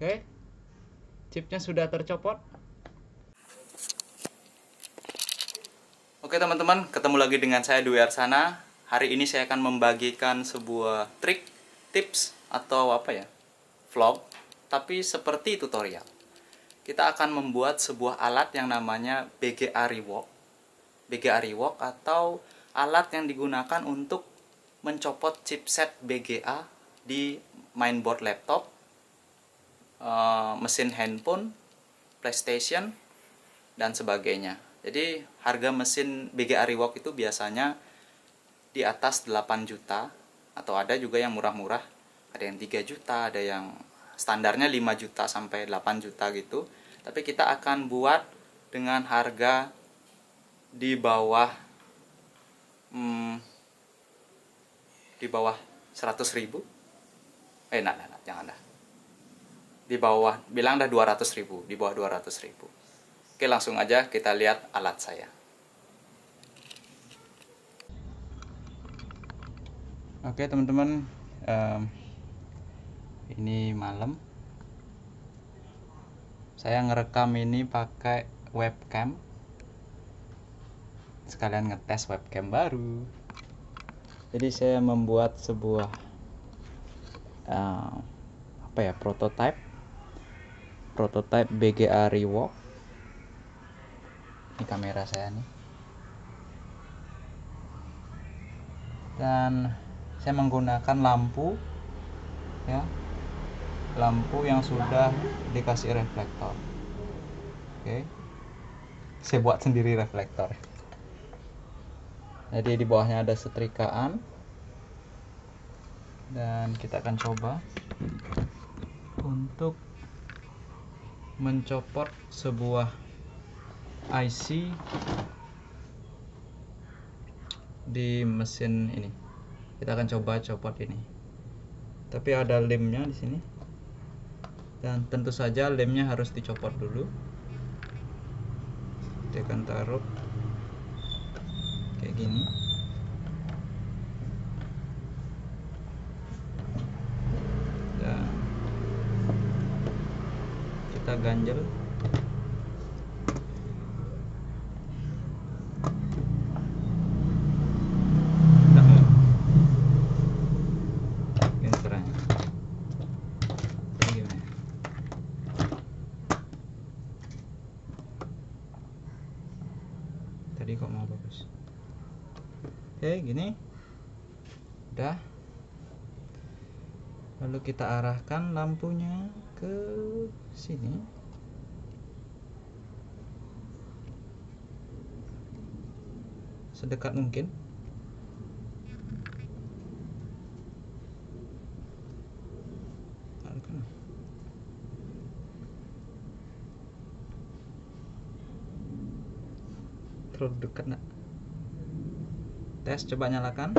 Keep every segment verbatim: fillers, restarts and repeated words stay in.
Oke, chipnya sudah tercopot. Oke teman-teman, ketemu lagi dengan saya Dwi Arsana. Hari ini saya akan membagikan sebuah trik, tips, atau apa ya, vlog, tapi seperti tutorial. Kita akan membuat sebuah alat yang namanya B G A Rewok. B G A Rewok atau alat yang digunakan untuk mencopot chipset B G A di mainboard laptop, uh, mesin handphone, PlayStation, dan sebagainya. Jadi harga mesin B G A Rewok itu biasanya di atas delapan juta, atau ada juga yang murah-murah, ada yang tiga juta, ada yang standarnya lima juta sampai delapan juta gitu. Tapi kita akan buat dengan harga di bawah hmm, di bawah seratus ribu. Eh, nah, nah, nah, jangan dah. Di bawah, bilang dah dua ratus ribu, di bawah dua ratus ribu. Oke, langsung aja kita lihat alat saya. Oke teman-teman, um, ini malam. Saya ngerekam ini pakai webcam. Sekalian ngetes webcam baru. Jadi saya membuat sebuah uh, apa ya, prototype prototype B G A Rewok. Ini kamera saya nih. Dan saya menggunakan lampu, ya, lampu yang sudah dikasih reflektor. Oke, saya buat sendiri reflektor. Jadi di bawahnya ada setrikaan, dan kita akan coba untuk mencopot sebuah I C di mesin ini. Kita akan coba copot ini. Tapi ada lemnya di sini. Dan tentu saja lemnya harus dicopot dulu. Kita akan taruh kayak gini. Dan kita ganjel. Tadi kok mau bagus. Oke, gini. Udah. Lalu kita arahkan lampunya ke sini. Sedekat mungkin. Arahkan. Terlalu dekat nak. Tes, coba nyalakan.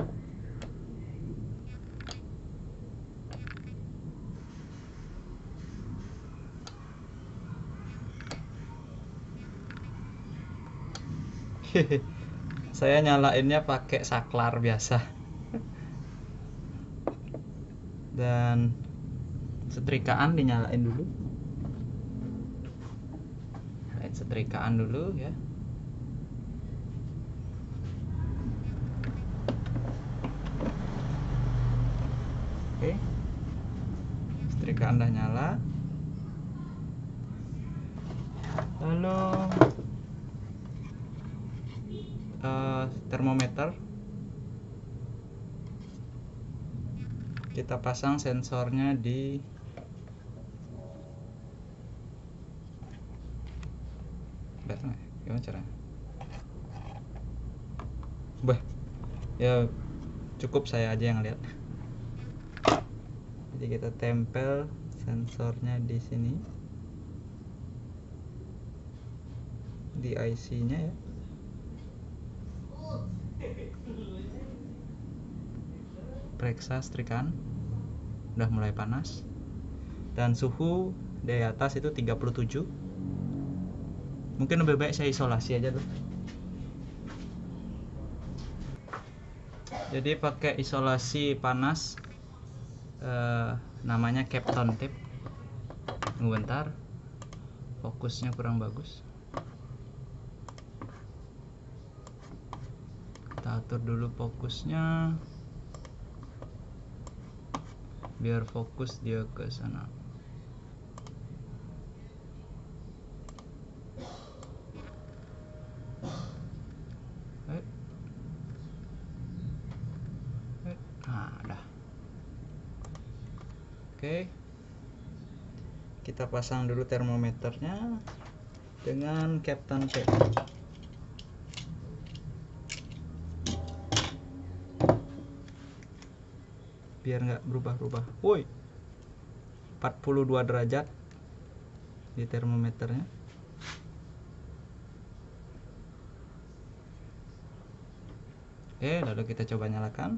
Saya nyalainnya pakai saklar biasa. Dan setrikaan dinyalain dulu. Nyalain setrikaan dulu ya. Oke, setrikaan udah nyala. Lalu uh, termometer, kita pasang sensornya di gimana caranya? Bah, ya cukup saya aja yang lihat. Jadi kita tempel sensornya di sini, di I C-nya ya. Periksa setrikaan udah mulai panas, dan suhu di atas itu tiga puluh tujuh. Mungkin lebih baik saya isolasi aja tuh. Jadi pakai isolasi panas, eh, namanya Kapton tape. Tunggu bentar, fokusnya kurang bagus. Kita atur dulu fokusnya biar fokus dia ke sana. Nah, dah. Oke, kita pasang dulu termometernya dengan Captain Shape. Biar nggak berubah-ubah. Woi, empat puluh dua derajat di termometernya. Oke, lalu kita coba nyalakan.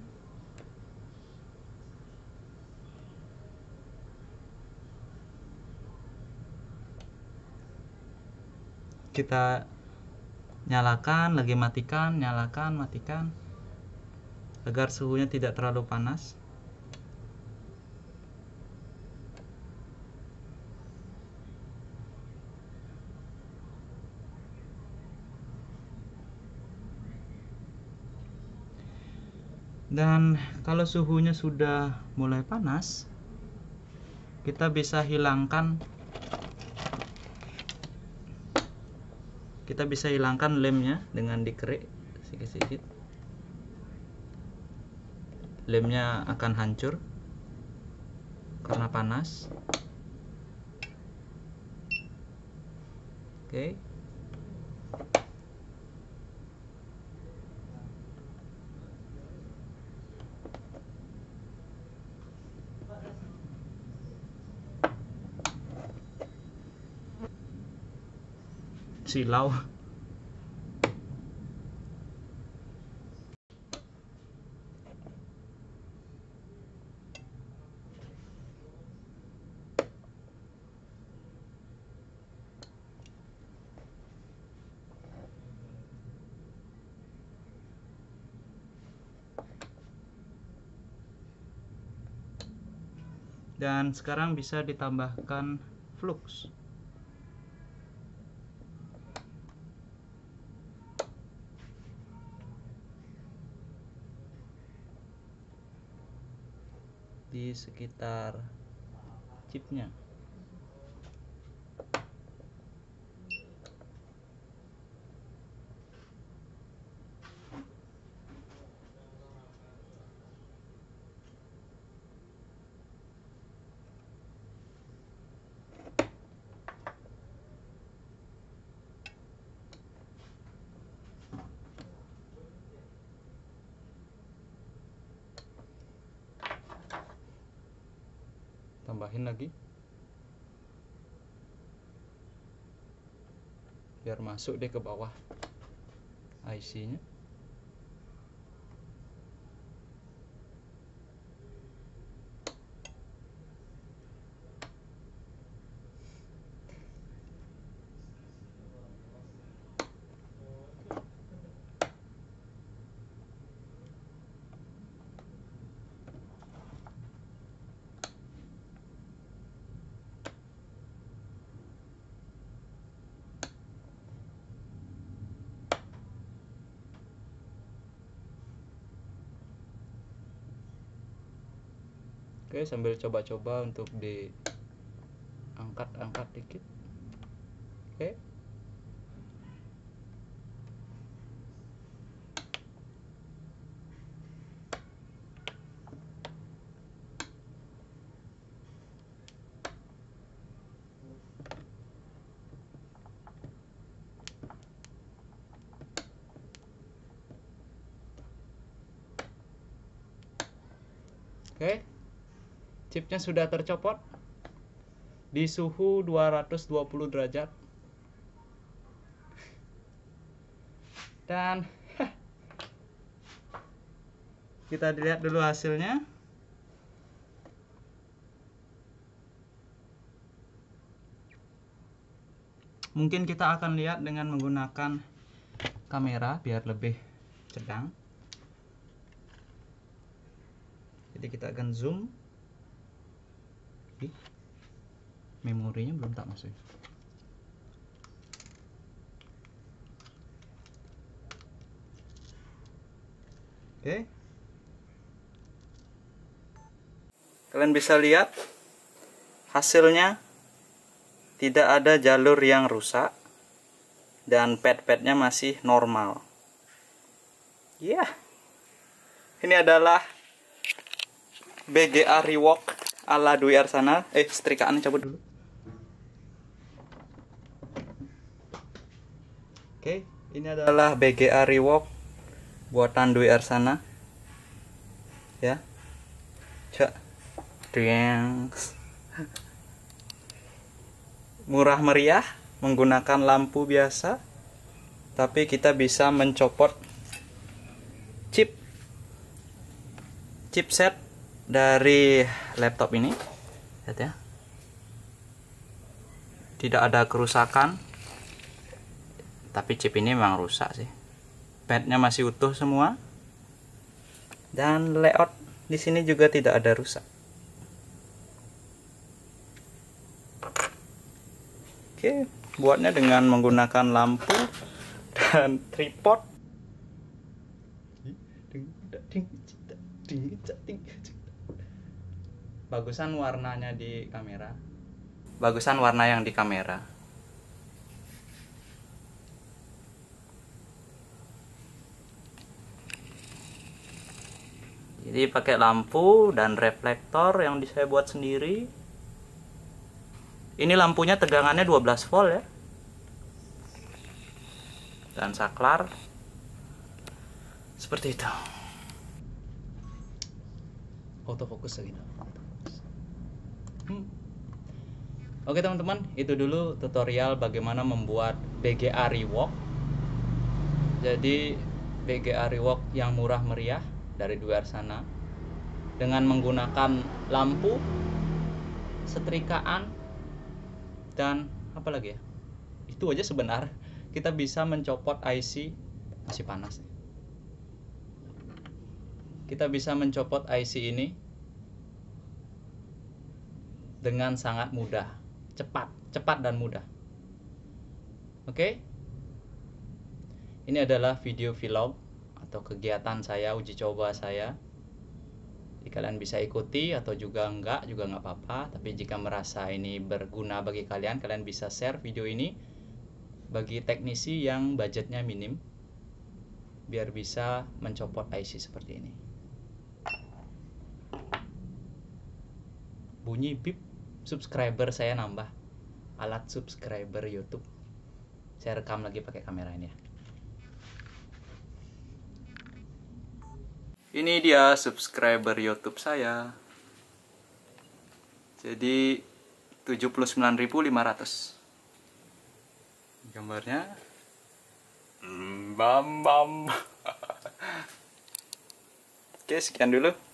Kita nyalakan, lagi matikan, nyalakan, matikan, agar suhunya tidak terlalu panas. Dan kalau suhunya sudah mulai panas, kita bisa hilangkan kita bisa hilangkan lemnya dengan dikerik sedikit-sedikit. Lemnya akan hancur karena panas. Oke. Silau. Dan sekarang bisa ditambahkan flux. Di sekitar chipnya. Tambahin lagi biar masuk deh ke bawah I C-nya. Oke, sambil coba-coba untuk diangkat-angkat dikit. Oke. Oke. Chipnya sudah tercopot di suhu dua ratus dua puluh derajat. Dan kita lihat dulu hasilnya. Mungkin kita akan lihat dengan menggunakan kamera biar lebih sedang. Jadi kita akan zoom. memorinya belum tak masuk. Oke, kalian bisa lihat hasilnya tidak ada jalur yang rusak dan pad-padnya masih normal. Ya, yeah. Ini adalah B G A Rewok ala Dwi Arsana. Eh, setrikaan cabut dulu. Oke, ini adalah B G A Rewok buatan Dwi Arsana. Ya. Cak. Drengs. Murah meriah, menggunakan lampu biasa, tapi kita bisa mencopot chip chipset dari laptop ini. Lihat ya, tidak ada kerusakan, tapi chip ini memang rusak sih. Padnya masih utuh semua, dan layout di sini juga tidak ada rusak. Oke, buatnya dengan menggunakan lampu dan tripod. Bagusan warnanya di kamera. Bagusan warna yang di kamera. Jadi pakai lampu dan reflektor yang saya buat sendiri. Ini lampunya tegangannya dua belas volt ya. Dan saklar seperti itu. Autofokus lagi. Hmm. Oke teman-teman, itu dulu tutorial bagaimana membuat B G A Rewok. Jadi B G A Rewok yang murah meriah dari Dwi Arsana dengan menggunakan lampu, setrikaan, dan apa lagi ya, itu aja sebenarnya. Kita bisa mencopot I C, masih panas nih. Kita bisa mencopot I C ini dengan sangat mudah, cepat cepat dan mudah. Oke, ini adalah video vlog atau kegiatan saya, uji coba saya. Jadi kalian bisa ikuti atau juga enggak, juga nggak apa-apa. Tapi jika merasa ini berguna bagi kalian, kalian bisa share video ini bagi teknisi yang budgetnya minim, biar bisa mencopot I C seperti ini. Bunyi bip, subscriber saya nambah. Alat subscriber YouTube. Saya rekam lagi pakai kamera ini ya. Ini dia subscriber YouTube saya. Jadi tujuh puluh sembilan ribu lima ratus. Gambarnya bam bam. Oke, sekian dulu.